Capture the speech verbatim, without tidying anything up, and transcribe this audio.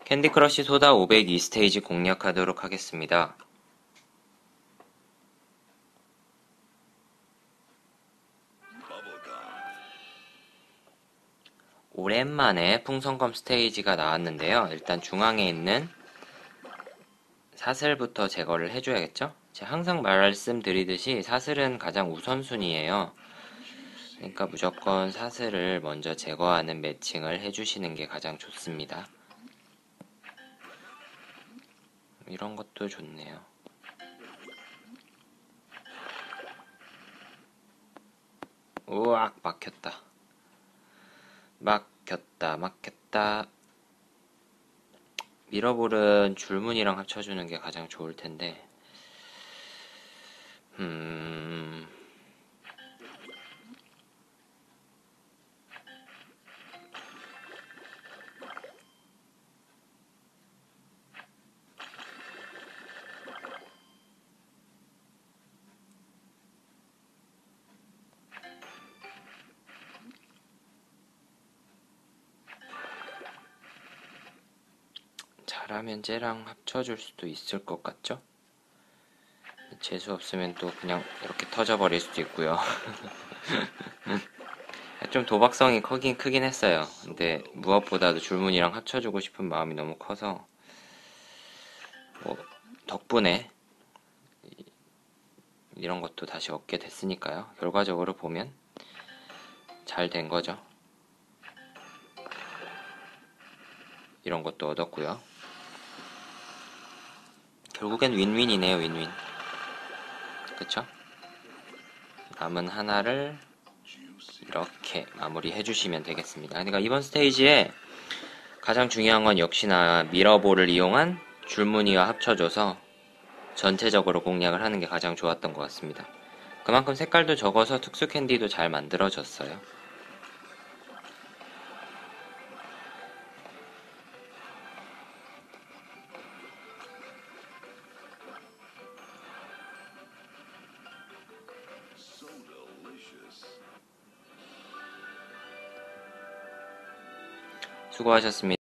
캔디 크러쉬 소다 오백이 스테이지 공략하도록 하겠습니다. 오랜만에 풍선검 스테이지가 나왔는데요. 일단 중앙에 있는 사슬부터 제거를 해줘야겠죠? 제가 항상 말씀드리듯이 사슬은 가장 우선순위예요. 그러니까 무조건 사슬을 먼저 제거하는 매칭을 해주시는 게 가장 좋습니다. 이런 것도 좋네요. 우악, 막혔다. 막혔다, 막혔다. 미러볼은 줄무늬랑 합쳐주는 게 가장 좋을 텐데, 음, 잘하면 쟤랑 합쳐줄 수도 있을 것 같죠? 재수 없으면 또 그냥 이렇게 터져버릴 수도 있고요. 좀 도박성이 크긴 크긴 했어요. 근데 무엇보다도 줄무늬랑 합쳐주고 싶은 마음이 너무 커서 뭐 덕분에 이런 것도 다시 얻게 됐으니까요. 결과적으로 보면 잘 된 거죠. 이런 것도 얻었고요. 결국엔 윈윈이네요, 윈윈. 그쵸? 남은 하나를 이렇게 마무리해 주시면 되겠습니다. 그러니까 이번 스테이지에 가장 중요한 건 역시나 미러볼을 이용한 줄무늬와 합쳐줘서 전체적으로 공략을 하는 게 가장 좋았던 것 같습니다. 그만큼 색깔도 적어서 특수 캔디도 잘 만들어졌어요. 수고하셨습니다.